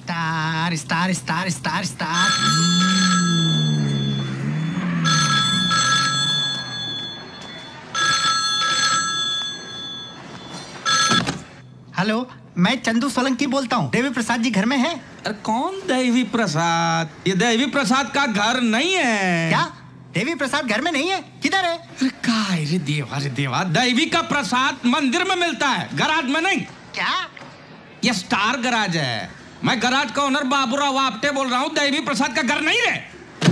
Star star star star star. Hello, मैं चंदू सोलंकी बोलता हूँ। देवी प्रसाद जी घर में हैं? अरे कौन देवी प्रसाद? ये देवी प्रसाद का घर नहीं है। क्या देवी प्रसाद घर में नहीं है? किधर है? अरे काय रे देवा, रे देवा, देवी का प्रसाद मंदिर में मिलता है, गराज में नहीं। क्या? ये स्टार गराज है। मैं गराज का ओनर बाबूराव आपटे बोल रहा हूँ। देवी प्रसाद का घर नहीं है।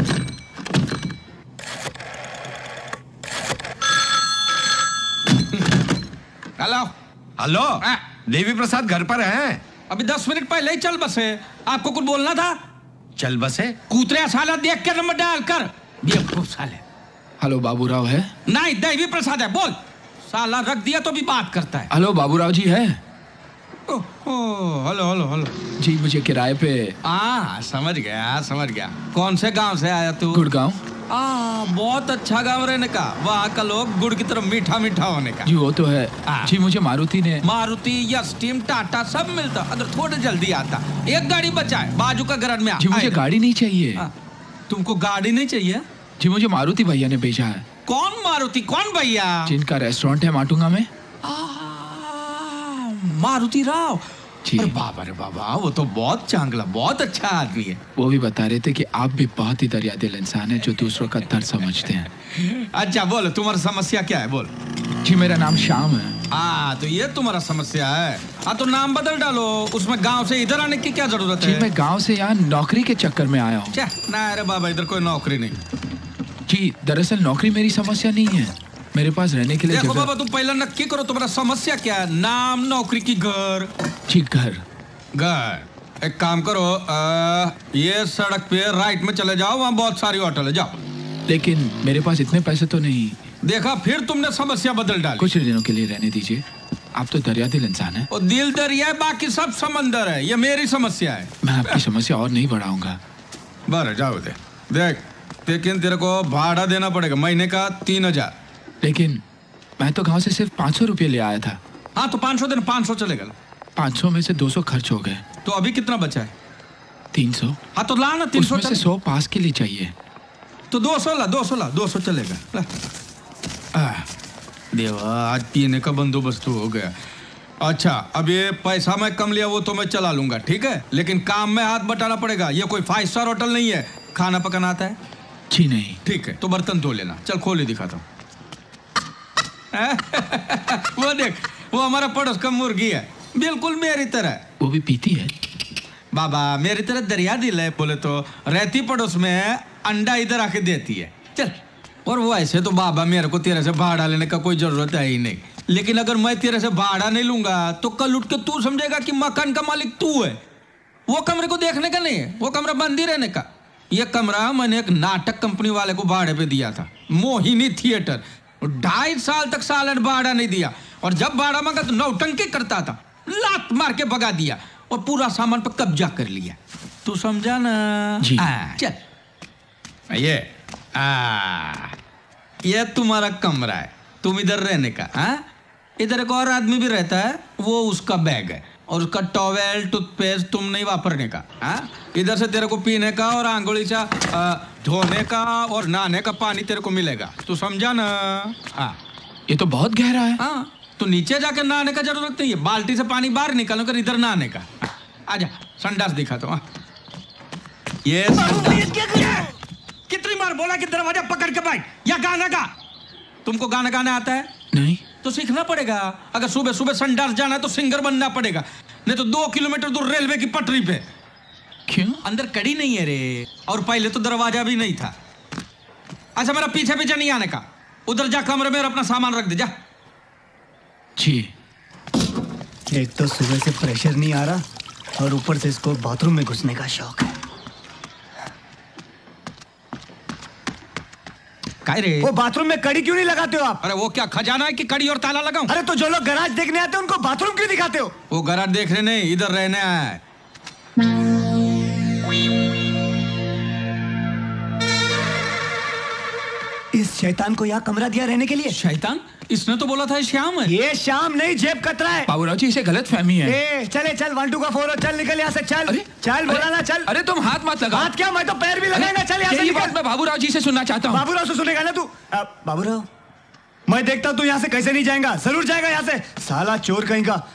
हेलो हेलो, देवी प्रसाद घर पर हैं? अभी 10 मिनट पहले ही चल बसे। आपको कुछ बोलना था? चल बसे? कूतरे साला देख के नंबर डाल कर। बेवकूफ साले। हेलो, बाबूराव है? नहीं, देवी प्रसाद है। बोल। साला रख दिया तो भी बात करता है। हेलो, बाबूराव जी है? हेलो हेलो हेलो जी, मुझे किराए पे। समझ गया। कौन से गांव से आया तू? गुड़गांव। बहुत अच्छा गांव रहने का। वहाँ का लोग गुड़ की तरफ मीठा मीठा होने का। जी वो तो है। जी मुझे मारुति या स्टीम टाटा सब मिलता अगर थोड़े जल्दी आता। एक गाड़ी बचा है बाजू का घर में। जी मुझे गाड़ी नहीं चाहिए। तुमको गाड़ी नहीं चाहिए? जी मुझे मारुति भैया ने भेजा है। कौन मारुति? कौन भैया? जिनका रेस्टोरेंट है माटुंगा में। मारुति राव। अरे बाबा, वो तो बहुत चांगला, बहुत अच्छा आदमी है। वो भी बता रहे थे कि आप भी बहुत ही दरिया दिल इंसान है जो दूसरों का दर्द समझते हैं। अच्छा बोलो, तुम्हारी समस्या क्या है? बोल। जी मेरा नाम श्याम है। तो ये तुम्हारा समस्या है। तो नाम बदल डालो। उसमें गांव से इधर आने की क्या जरूरत है? जी मैं गांव से यहाँ नौकरी के चक्कर में आया हूँ। ना अरे बाबा, इधर कोई नौकरी नहीं। जी दरअसल नौकरी मेरी समस्या नहीं है। मेरे पास रहने के लिए देखो बाबा, तुम पहले नक्की करो तुम्हारा समस्या क्या है। नाम, नौकरी की घर? जी घर। एक काम करो, ये सड़क पे राइट में चले जाओ, वहाँ बहुत सारी होटल है, जाओ। लेकिन मेरे पास इतने पैसे तो नहीं। देखा, फिर तुमने समस्या बदल डाली। कुछ दिनों के लिए रहने दीजिए। आप तो दरिया दिल इंसान है। और दिल दरिया है, बाकी सब समंदर है। ये मेरी समस्या है। मैं आपकी समस्या और नहीं बढ़ाऊंगा। बराबर, जाओ देख, लेकिन तेरे को भाड़ा देना पड़ेगा महीने का 3000। लेकिन मैं तो गांव से सिर्फ 500 रुपये ले आया था। तो 500 देना। 500 चलेगा। 500 में से 200 खर्च हो गए। तो अभी कितना बचा है? 300। तो ला ना 300। उसमें से 100 पास के लिए चाहिए। तो 200 ला। 200 चलेगा। देवा, आज पीने का बंदोबस्त हो गया। अच्छा, अब ये पैसा मैं कम लिया वो तो मैं चला लूंगा, ठीक है, लेकिन काम में हाथ बटाना पड़ेगा। ये कोई 5 स्टार होटल नहीं है। खाना पकाना आता है? जी नहीं। ठीक है, तो बर्तन धो लेना। चल खोल ही दिखाता हूँ। वो देख, वो हमारा पड़ोस का मुर्गी है, बिल्कुल मेरी तरह। वो भी पीती है? बाबा मेरी तरह दरिया दिल है। बोले तो रहती पड़ोस में, अंडा इधर आके देती है। चल। और वो ऐसे तो बाबा मेरे को तेरे से भाड़ा लेने का कोई जरूरत है ही नहीं। लेकिन अगर मैं तेरे से भाड़ा नहीं लूंगा तो कल उठ के तू समझेगा कि मकान का मालिक तू है। वो कमरे को देखने का नहीं है, वो कमरा बंद ही रहने का। ये कमरा मैंने एक नाटक कंपनी वाले को भाड़े पे दिया था, मोहिनी थिएटर। 2.5 साल तक सालन भाड़ा नहीं दिया, और जब भाड़ा मांगा तो नौटंकी करता था। लात मार के भगा दिया और पूरा सामान पर कब्जा कर लिया। तू समझा ना? जी। चल। ये तुम्हारा कमरा है, तुम इधर रहने का। इधर एक और आदमी भी रहता है, वो उसका बैग है, और उसका टॉवेल टूथपेस्ट तुम नहीं वापरने का। इधर से तेरे को पीने का और आंगुली से धोने का और नहाने का पानी तेरे को मिलेगा। तू समझा ना? ये तो बहुत गहरा है। तो नीचे जाकर नहाने का जरूरत नहीं है, बाल्टी से पानी बाहर निकालो कर इधर नहाने का। आजा, संडास दिखा तो। ये कितनी बार बोला कि दरवाजा पकड़ के बैठ या गाना गा। तुमको गाना गाना आता है? नहीं। तो सीखना पड़ेगा। अगर सुबह सुबह संडास जाना है तो सिंगर बनना पड़ेगा, नहीं तो 2 किलोमीटर दूर रेलवे की पटरी पे। क्यों? अंदर कड़ी नहीं है रे, और पहले तो दरवाजा भी नहीं था। अच्छा, मेरा पीछे पीछे नहीं आने का। उधर जा कमरे में अपना सामान रख दे, जा। जी। एक तो सुबह से प्रेशर नहीं आ रहा, और ऊपर से इसको बाथरूम में घुसने का शौक है। काय रे? वो बाथरूम में कड़ी क्यों नहीं लगाते हो आप? अरे वो क्या खजाना है कि कड़ी और ताला लगाऊं? अरे तो जो लोग गराज देखने आते हैं उनको बाथरूम क्यों दिखाते हो? वो गराज देखने नहीं, इधर रहने आया है। इस इस शैतान को यहाँ कमरा दिया रहने के लिए? शैतान? इसने तो बोला था श्याम है। ये श्याम नहीं, जेब कतरा है। बाबूराव जी, इसे गलत फहमी है। ए, चले चल, 1 2 का 4 हो, चल निकल यहाँ से, चल। अरे, चल बोला ना, चल। अरे तुम हाथ मत लगाओ। हाथ क्या, मैं तो पैर भी लगाएगा। चल यहाँ से यही निकल। बात मैं बाबूराव जी से सुनना चाहता हूँ। बाबूराव से सुनेगा ना तू? बाबूराव, मैं देखता हूँ तू यहाँ से कैसे नहीं जाएगा। जरूर जाएगा यहाँ से, साला चोर कहीं का।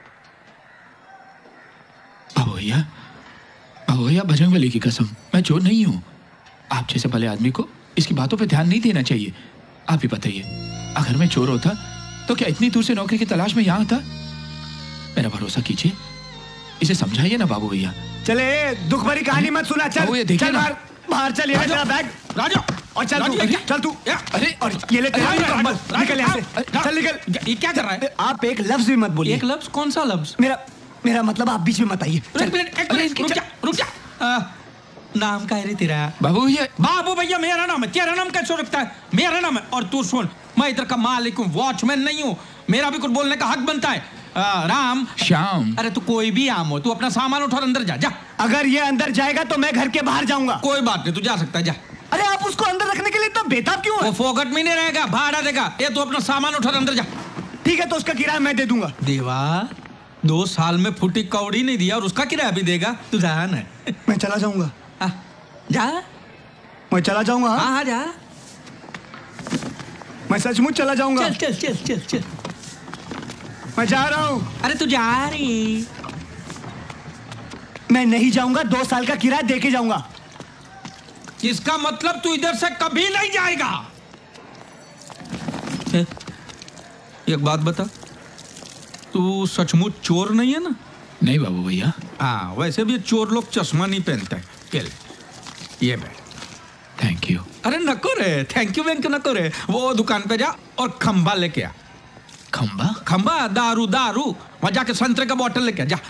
बाबू भैया, बजरंगबली की कसम, मैं चोर नहीं हूँ। आप जैसे भले आदमी को इसकी बातों पे ध्यान नहीं देना चाहिए। आप ही बताइए, अगर मैं चोर होता तो क्या इतनी दूर से नौकरी की तलाश में यहाँ आता? मेरा भरोसा कीजिए, इसे समझाइए ना बाबू भैया। चले, दुख भरी कहानी मत सुना। चल ये देखिए चल, ना। बाहर चल, ये ले तेरा बैग। राजा, और चल तू, चल तू। अरे, और ये ले तेरा कंबल, निकल यहाँ से। राजा, चल निकल। ये क्या कर रहा है? आप एक लफ्ज भी मत बोलिए। एक लफ्ज? कौन सा लफ्ज? मेरा मतलब आप बीच में मत आइए। एक मिनट, रुक जा। नाम का है रे तेरा? बाबू भैया। बाबू भैया मेरा नाम है, तेरा नाम कैसे रखता है? मेरा नाम है। और तू सुन, मैं इधर का मालिक हूँ, वॉचमैन नहीं हूँ। मेरा भी कुछ बोलने का हक बनता है। राम, श्याम। अरे तू कोई भी आम हो, तू अपना सामान उठा अंदर जा। अगर ये अंदर जाएगा तो मैं घर के बाहर जाऊंगा। कोई बात नहीं, तू जा सकता है, जा। अरे आप उसको अंदर रखने के लिए इतना बेताब क्यों है? वो फोकट में नहीं रहेगा, भाड़ा देगा। ये तू अपना सामान उठा अंदर जा। ठीक है, तो उसका किराया मैं दे दूंगा। देवा, 2 साल में फुटी कौड़ी नहीं दिया और उसका किराया भी देगा? तू जान है। मैं चला जाऊंगा। जा, मैं चला जाऊंगा। हाँ जा, मैं सचमुच चला जाऊंगा। चल। मैं जा रहा हूँ। अरे तू जा रही? मैं नहीं जाऊंगा, 2 साल का किराया दे के जाऊंगा। इसका मतलब तू इधर से कभी नहीं जाएगा। एक बात बता, तू सचमुच चोर नहीं है ना? नहीं बाबू भैया। हाँ, वैसे भी चोर लोग चश्मा नहीं पहनते हैं। ये बैठ। Thank you. अरे नको रे, थैंक यू वेंक नको रे। वो दुकान पे जा और खंबा लेके आ। खंबा? दारू। वहां जाके संतरे का बोतल लेके आ, जा।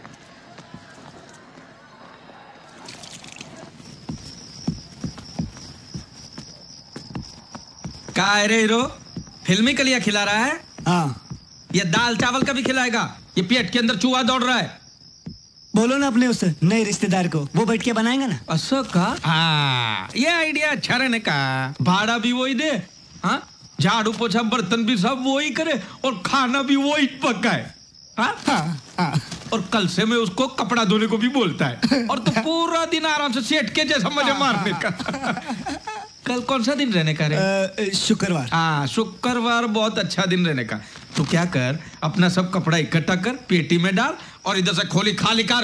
क्या है रे हीरो, फिल्मी कलिया खिला रहा है? हाँ। ये दाल चावल का भी खिलाएगा? ये पेट के अंदर चूहा दौड़ रहा है। बोलो ना अपने उस नए रिश्तेदार को, वो बैठ के बनाएगा ना। ऐसा का? हाँ, ये आइडिया अच्छा रहने का। भाड़ा भी वही दे, हाँ, झाड़ू पोछा बर्तन भी सब वही करे और खाना भी वही पकाए। हाँ? और कल से मैं उसको कपड़ा धोने को भी बोलता है। और तो पूरा दिन आराम से सेठ के जैसा मजे मारने का। कल कौन सा दिन रहने का रे? शुक्रवार। हाँ, शुक्रवार बहुत अच्छा दिन रहने का। तो क्या कर, अपना सब कपड़ा इकट्ठा कर, पेटी में डाल और इधर से खोली खाली कर।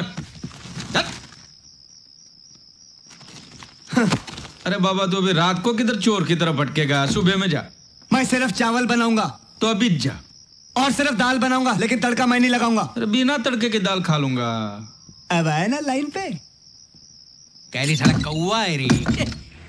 अरे बाबा, तू अभी रात को किधर चोर की तरह भटकेगा? सुबह में जा। मैं सिर्फ चावल बनाऊंगा। तो अभी जा। और सिर्फ दाल बनाऊंगा, लेकिन तड़का मैं नहीं लगाऊंगा। अरे बिना तड़के की दाल खा लूंगा। अब आए ना लाइन पे। कह रही साला कौवा है रे।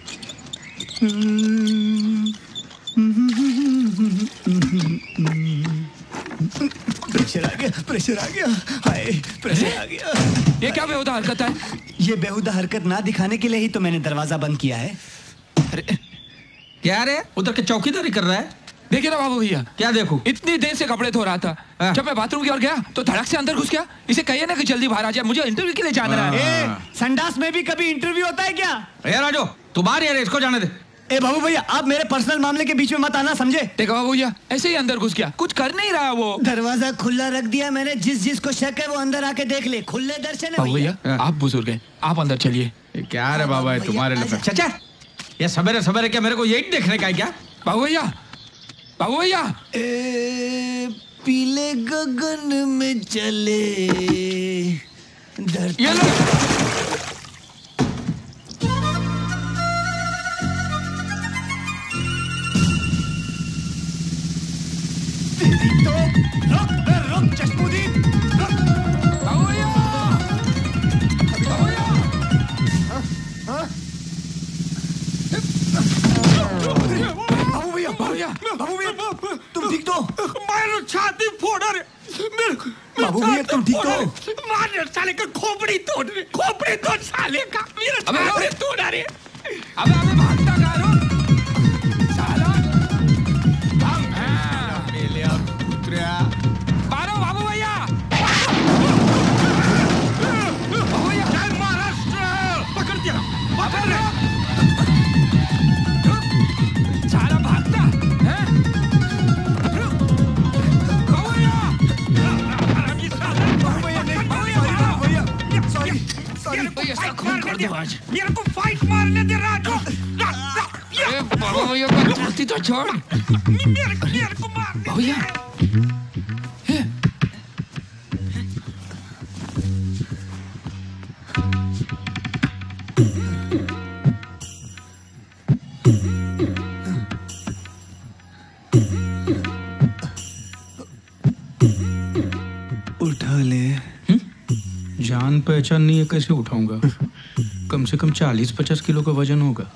प्रेशर आ गया। हाय, प्रेशर आ गया। ये क्या बेहुदा हरकत है? ये बेहुदा हरकत ना दिखाने के लिए ही तो मैंने दरवाजा बंद किया है। अरे क्या रे, उधर के चौकीदारी कर रहा है? देखिए ना बाबू भैया। क्या देखूं? इतनी देर से कपड़े धो रहा था, जब मैं बाथरूम की ओर गया तो धड़क से अंदर घुस गया। इसे कहिए ना कि जल्दी बाहर आ जाए, मुझे इंटरव्यू के लिए जाना है। संडास में भी कभी इंटरव्यू होता है क्या? राजो, तू बाहर है, इसको जाने दे। ए बाबू भैया, आप मेरे पर्सनल मामले के बीच में मत आना, समझे? देखो बाबू भैया, ऐसे ही अंदर घुस गया, कुछ कर नहीं रहा वो। दरवाजा खुला रख दिया मैंने, जिसको शक है वो अंदर आके देख ले। खुले दर्शन है बाबू भैया। आप बुजुर्ग हैं, आप अंदर चलिए। क्या रे बाबा, तुम्हारे लिए चाचा, ये सवेरे सवेरे क्या मेरे को यही देखने का है क्या? बाबू भैया, बाबू भैया। पीले गगन में चले ये लो। रुक चश्मुदीन, रुक। बाबू भैया, बाबू भैया। बाबू भैया, तुम ठीक तो? मेरे छाती फोड़ा रे। बाबू भैया, तुम ठीक तो? मार साले का खोपड़ी तोड़ रे, खोपड़ी तोड़ साले का। मेरे छाती तोड़ा रे। अबे भागता कहाँ हो? साला। मेले पुत्रा। मारो बाबू भैया। बाबू भैया, जय महाराष्ट्र। पकड़ दिया, पकड़ रे। साला इसका खून कर दो आज। मेरे को फाइट मारने दे राजू। अरे बाबा भैया का दोस्ती तो छोड़। मेरे को मार। भैया उठा ले। जान पहचान नहीं है, कैसे उठाऊंगा? कम से कम 40-50 किलो का वजन होगा।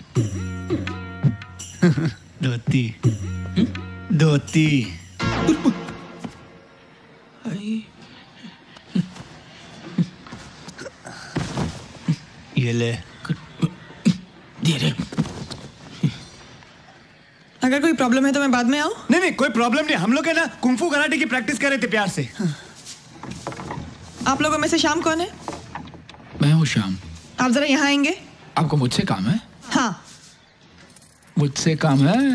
धोती धोती। ये ले। धीरे। अगर कोई प्रॉब्लम है तो मैं बाद में आऊं? नहीं नहीं, कोई प्रॉब्लम नहीं। हम लोग है ना कुंफू कराटे की प्रैक्टिस कर रहे थे प्यार से। आप लोगों में से शाम कौन है? मैं हूँ श्याम। आप जरा यहाँ आएंगे। आपको मुझसे काम है? हाँ। मुझसे काम है?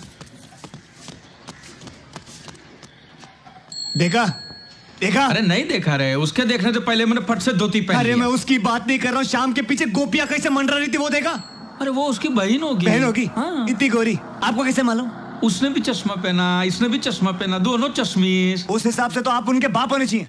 देखा देखा? अरे नहीं देखा रे, उसके देखने से पहले मैंने फट से धोती पहन अरे लिया। मैं उसकी बात नहीं कर रहा हूँ। शाम के पीछे गोपियां कैसे मंडरा रही थी वो देखा? अरे वो उसकी बहन होगी। बहन होगी? हाँ। इतनी गोरी, आपको कैसे मालूम? उसने भी चश्मा पहना, इसने भी चश्मा पहना, दोनों चश्मीश। उस हिसाब से तो आप उनके बाप होने चाहिए।